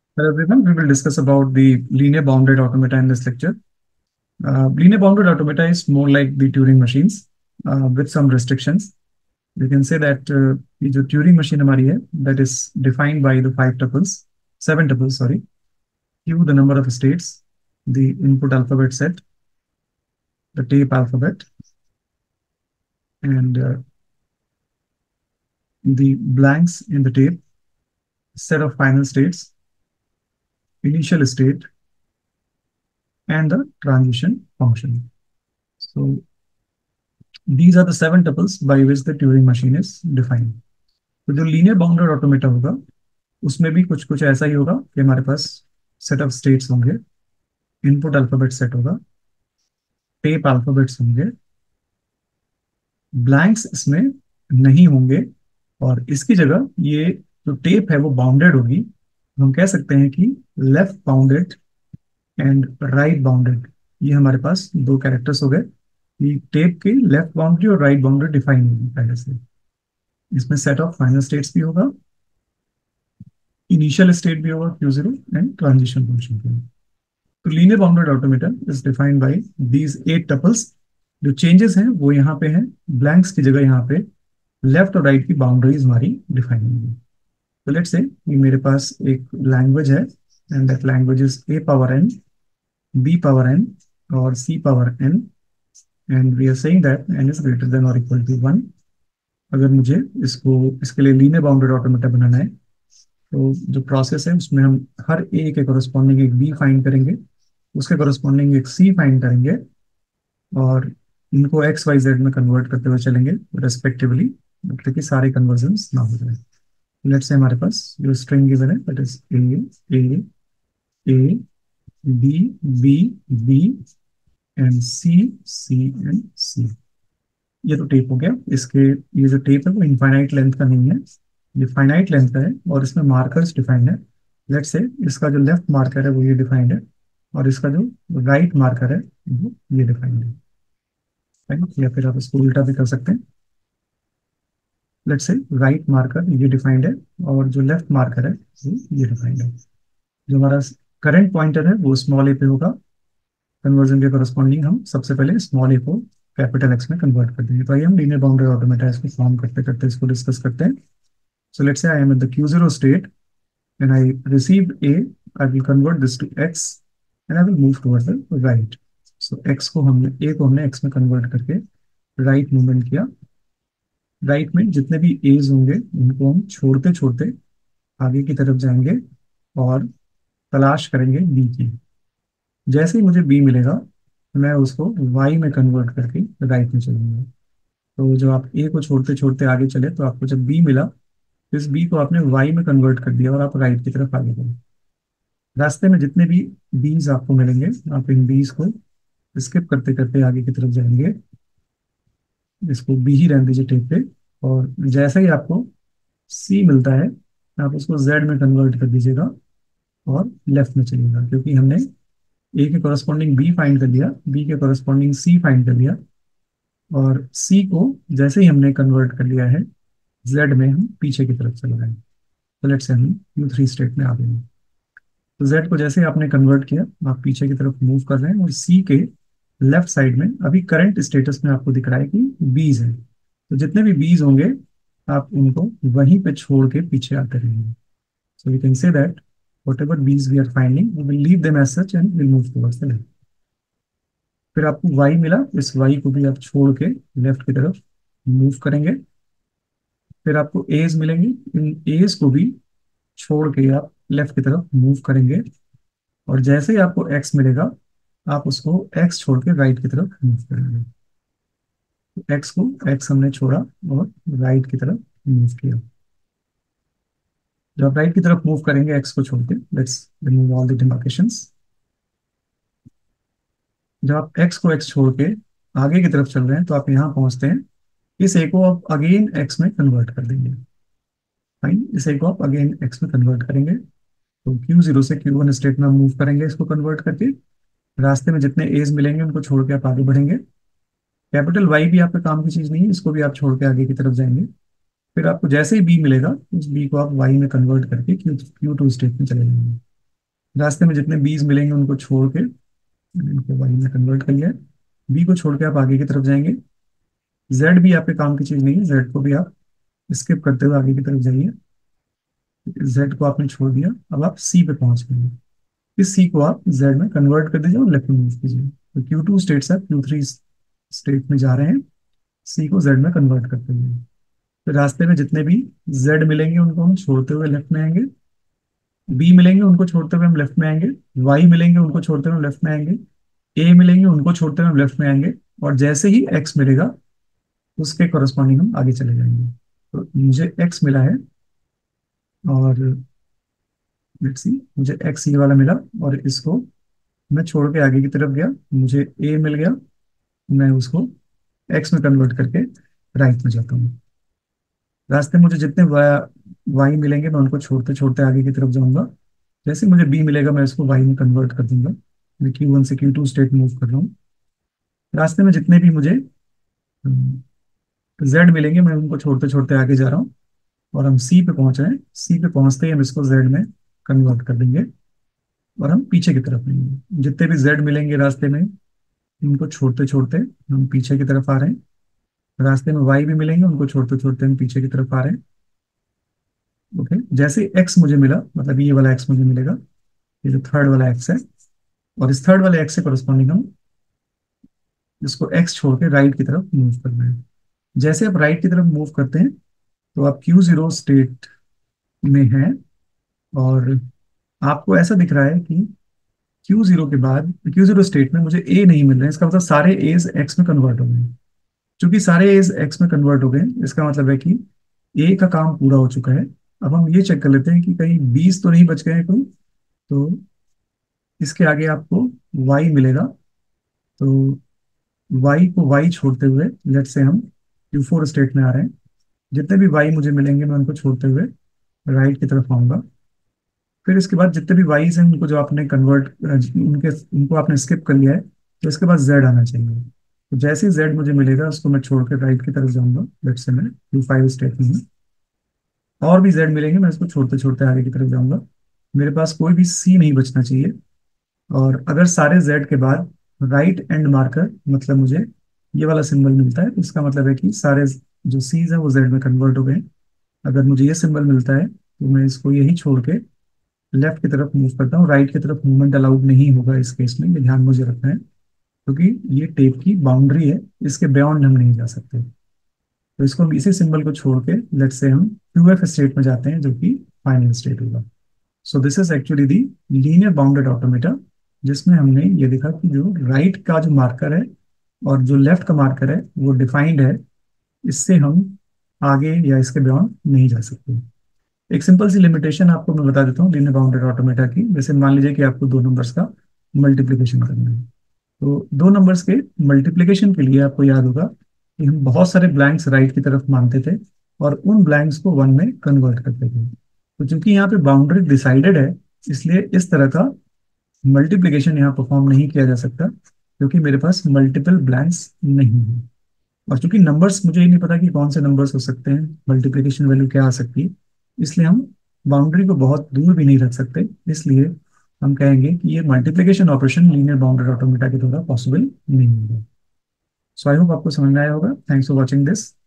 Hello everyone, we will discuss about the linear bounded automata in this lecture. Linear bounded automata is more like the Turing machines with some restrictions. We can say that ये जो Turing machine हमारी है, that is defined by the seven tuples, sorry. Q, the number of states, the input alphabet set, the tape alphabet, and the blanks in the tape, set of final states, initial state, and the transition function. So these are the seven tuples by which the Turing machine is defined. तो जो linear bounded automata होगा उसमें भी कुछ कुछ ऐसा ही होगा कि हमारे पास सेट ऑफ स्टेट्स होंगे, इनपुट अल्फाबेट सेट होगा, टेप अल्फाबेट्स होंगे, ब्लैंक्स इसमें नहीं होंगे, और इसकी जगह ये जो टेप है वो बाउंडेड होगी। हम कह सकते हैं कि left bounded and right bounded, ये हमारे पास दो कैरेक्टर्स हो गए कि टेप की लेफ्ट बाउंड्री और राइट बाउंड्री डिफाइन होगी पहले से। इसमें सेट ऑफ फाइनल स्टेट्स भी होगा, इनिशियल स्टेट भी होगा Q0 एंड ट्रांजिशन फंक्शन भी। तो linear bounded automaton is defined by these 8 tuples. जो चेंजेस हैं वो यहाँ पे हैं, ब्लैंक्स की जगह यहाँ पे लेफ्ट और राइट की बाउंड्रीज हमारी डिफाइन होंगी। तो लेट्स से ये मेरे पास एक लैंग्वेज है and that language is A power n, B power n और C power n, and we are saying that n is greater than और इक्वल टू 1। अगर मुझे इसके लिए लीनियर बाउंडेड ऑटोमेटा बनाना है तो जो प्रोसेस है उसमें हम हर ए के कोरस्पॉन्डिंग एक बी फाइंड करेंगे, उसके कोरस्पॉन्डिंग एक सी फाइंड करेंगे, और इनको एक्स वाई जेड में कन्वर्ट करते हुए चलेंगे रेस्पेक्टिवली, मतलब कि सारे कन्वर्जन्स ना हो जाए। लेट्स से हमारे पास जो स्ट्रिंग गिवन है that is A A B B B and C C and C. ये तो टेप हो गया। इसके ये जो टेप है वो इनफाइनाइट लेंथ का नहीं है, ये फाइनाइट लेंथ का है, और इसमें मार्कर्स डिफाइंड है। लेट्स से इसका जो लेफ्ट मार्कर है वो ये डिफाइंड है, और इसका जो राइट मार्कर है वो ये डिफाइंड है। राइट, या फिर आप इसको उल्टा भी कर सकते हैं। लेट्स से राइट मार्कर ये डिफाइंड है और जो लेफ्ट मार्कर है वो ये डिफाइंड है। जो हमारा करंट पॉइंटर है वो स्मॉल ए पे होगा। कन्वर्जन के करस्पॉन्डिंग हम सबसे पहले स्मॉल ए को कैपिटल एक्स में कन्वर्ट कर देंगे। तो आइए हम लीनियर बाउंड्री ऑटोमेटा इसको फॉर्म करते करते इसको डिस्कस करते हैं। So let's say I am at the Q0 state and I received A, I will convert this to X and I will move towards the right. So X को हमने A को हमने X में convert करके right movement किया। Right में जितने भी A's होंगे उनको हम छोड़ते छोड़ते आगे की तरफ जाएंगे और तलाश करेंगे B की। जैसे ही मुझे B मिलेगा मैं उसको Y में कन्वर्ट करके राइट में चलूंगा। तो जब आप A को छोड़ते छोड़ते आगे चले तो आपको जब B मिला, इस बी को आपने वाई में कन्वर्ट कर दिया और आप राइट की तरफ आगे बढ़े। रास्ते में जितने भी बीज आपको मिलेंगे आप इन बीज को स्किप करते करते आगे की तरफ जाएंगे। इसको बी ही रहने दीजिए टेप पे, और जैसे ही आपको सी मिलता है आप उसको जेड में कन्वर्ट कर दीजिएगा और लेफ्ट में चलिएगा, क्योंकि हमने ए के कोरस्पॉन्डिंग बी फाइंड कर लिया, बी के कोरस्पॉन्डिंग सी फाइंड कर लिया, और सी को जैसे ही हमने कन्वर्ट कर लिया है जेड में हम पीछे की तरफ चले गए। तो लेट्स से हम Q3 स्टेट में आ गए हैं। तो Z को जैसे ही आपने कन्वर्ट किया आप पीछे की तरफ मूव कर रहे हैं, और C के लेफ्ट साइड में अभी करंट स्टेटस में आपको दिख रहा है कि बीज है। तो जितने भी बीज होंगे आप उनको वहीं पे छोड़ के पीछे आते रहेंगे। So we can say that whatever bees we are finding we will leave them as such and we'll move towards the left। फिर आपको Y मिला, इस Y को भी आप छोड़ के लेफ्ट की तरफ मूव करेंगे। फिर आपको A's मिलेंगे, इन A's को भी छोड़ के आप लेफ्ट की तरफ मूव करेंगे, और जैसे ही आपको एक्स मिलेगा आप उसको एक्स छोड़ के राइट की तरफ मूव करेंगे। तो एक्स को एक्स हमने छोड़ा और राइट की तरफ मूव किया। जब आप राइट की तरफ मूव करेंगे एक्स को छोड़ के, let's remove all the demarcations. जब आप एक्स को एक्स छोड़ के आगे की तरफ चल रहे हैं तो आप यहाँ पहुंचते हैं। इस ए को आप अगेन एक्स में कन्वर्ट कर देंगे। फाइन, इस ए को आप अगेन एक्स में कन्वर्ट करेंगे। तो Q0 से Q1 स्टेट में मूव करेंगे इसको कन्वर्ट करके। रास्ते में जितने एज मिलेंगे उनको छोड़ के आप आगे बढ़ेंगे। कैपिटल वाई भी आपके काम की चीज नहीं है, इसको भी आप छोड़ के आगे की तरफ जाएंगे। फिर आपको जैसे ही बी मिलेगा उस बी को आप वाई में कन्वर्ट करके Q2 स्टेट में चले जाएंगे। रास्ते में जितने बीज मिलेंगे उनको छोड़ के, इनको वाई में कन्वर्ट कर लिया है, बी को छोड़ के आप आगे की तरफ जाएंगे। जेड भी आपके काम की चीज नहीं है, जेड को भी आप स्किप करते हुए आगे की तरफ जाइए। जेड को आपने छोड़ दिया, अब आप सी पे पहुंच गए। इस सी को आप जेड में कन्वर्ट कर दीजिए और लेफ्ट में मूव कीजिए। तो Q2 स्टेट से Q3 स्टेट में जा रहे हैं, सी को जेड में कन्वर्ट करते हुए। फिर रास्ते में जितने भी जेड मिलेंगे उनको हम छोड़ते हुए लेफ्ट में आएंगे, बी मिलेंगे उनको छोड़ते हुए हम लेफ्ट में आएंगे, वाई मिलेंगे उनको छोड़ते हुए हम लेफ्ट में आएंगे, ए मिलेंगे उनको छोड़ते हुए हम लेफ्ट में आएंगे, और जैसे ही एक्स मिलेगा उसके कॉरस्पॉन्डिंग हम आगे चले जाएंगे। तो मुझे एक्स मिला है, और लेट्स सी, मुझे एक्स ये वाला मिला, और इसको मैं छोड़ के आगे की तरफ गया, मुझे ए मिल गया, मैं उसको एक्स में कन्वर्ट करके राइट में जाता हूँ। रास्ते में मुझे जितने वाई मिलेंगे मैं उनको छोड़ते छोड़ते आगे की तरफ जाऊंगा। जैसे मुझे बी मिलेगा मैं इसको वाई में कन्वर्ट कर दूंगा। मैं Q1 से Q2 स्टेट मूव कर रहा हूँ। रास्ते में जितने भी मुझे जेड मिलेंगे मैं उनको छोड़ते छोड़ते आगे जा रहा हूँ, और हम सी पे पहुंच रहे हैं। सी पे पहुंचते ही हम इसको जेड में कन्वर्ट कर देंगे, और हम पीछे की तरफ लेंगे। जितने भी जेड मिलेंगे रास्ते में उनको छोड़ते छोड़ते हम पीछे की तरफ आ रहे हैं। रास्ते में वाई भी मिलेंगे, उनको छोड़ते छोड़ते हम पीछे की तरफ आ रहे हैं। ओके, जैसे एक्स मुझे मिला, मतलब ये वाला एक्स मुझे मिलेगा, ये जो थर्ड वाला एक्स है, और इस थर्ड वाले एक्स से करस्पॉन्डिंग हम इसको एक्स छोड़ के राइट की तरफ मूव करना है। जैसे आप राइट की तरफ मूव करते हैं तो आप Q0 स्टेट में हैं, और आपको ऐसा दिख रहा है कि Q0 के बाद Q0 स्टेट में मुझे ए नहीं मिल रहे हैं। इसका मतलब सारे एज एक्स में कन्वर्ट हो गए हैं। चूंकि सारे एज एक्स में कन्वर्ट हो गए हैं, इसका मतलब है कि ए का काम पूरा हो चुका है। अब हम ये चेक कर लेते हैं कि कहीं 20 तो नहीं बच गए हैं कोई। तो इसके आगे आपको वाई मिलेगा, तो वाई को वाई छोड़ते हुए लेट से हम Q4 स्टेट में आ रहे हैं। जितने भी वाई मुझे मिलेंगे मैं उनको छोड़ते हुए राइट की तरफ आऊंगा। फिर इसके बाद जितने भी वाईज हैं उनको जो आपने कन्वर्ट उनके उनको आपने स्किप कर लिया है, तो इसके बाद जेड आना चाहिए। तो जैसे ही जेड मुझे मिलेगा उसको मैं छोड़ कर राइट की तरफ जाऊंगा। लेट से मैं Q5 स्टेट में हूँ, और भी जेड मिलेंगे मैं इसको छोड़ते छोड़ते आगे की तरफ जाऊंगा। मेरे पास कोई भी सी नहीं बचना चाहिए। और अगर सारे जेड के बाद राइट एंड मार्कर, मतलब मुझे ये वाला सिंबल मिलता है, तो इसका मतलब है कि सारे जो सीज है वो जेड में कन्वर्ट हो गए। अगर मुझे ये सिंबल मिलता है तो मैं इसको यही छोड़ के लेफ्ट की तरफ मूव करता हूँ। राइट की तरफ मूवमेंट अलाउड नहीं होगा इस केस में, ये ध्यान मुझे रखना है, क्योंकि ये टेप की बाउंड्री है, इसके बियॉन्ड हम नहीं जा सकते। तो इसको हम इसी सिंबल को छोड़ के लेट से हम QF स्टेट में जाते हैं, जो कि फाइनल स्टेट होगा। So this is actually the linear bounded automata, जिसमें हमने ये देखा कि जो राइट का जो मार्कर है और जो लेफ्ट का मार्कर है वो डिफाइंड है। इससे हम आगे या इसके बियॉन्ड नहीं जा सकते। एक सिंपल सी लिमिटेशन आपको मैं बता देता हूँ लीनियर बाउंडेड ऑटोमेटा की। जैसे मान लीजिए कि आपको दो नंबर्स का मल्टीप्लिकेशन करना है, तो दो नंबर्स के मल्टीप्लिकेशन के लिए आपको याद होगा कि हम बहुत सारे ब्लैंक्स राइट की तरफ मानते थे, और उन ब्लैंक्स को वन में कन्वर्ट करते थे। तो चूंकि यहाँ पे बाउंड्री डिसाइडेड है, इसलिए इस तरह का मल्टीप्लिकेशन यहाँ परफॉर्म नहीं किया जा सकता, क्योंकि मेरे पास मल्टीपल ब्लैंक्स नहीं है। और चूंकि नंबर्स, मुझे ये नहीं पता कि कौन से नंबर्स हो सकते हैं, मल्टीप्लिकेशन वैल्यू क्या आ सकती है, इसलिए हम बाउंड्री को बहुत दूर भी नहीं रख सकते। इसलिए हम कहेंगे कि ये multiplication operation linear bounded automata के द्वारा पॉसिबल नहीं होगा। सो आई होप आपको समझ में आया होगा। Thanks for watching this.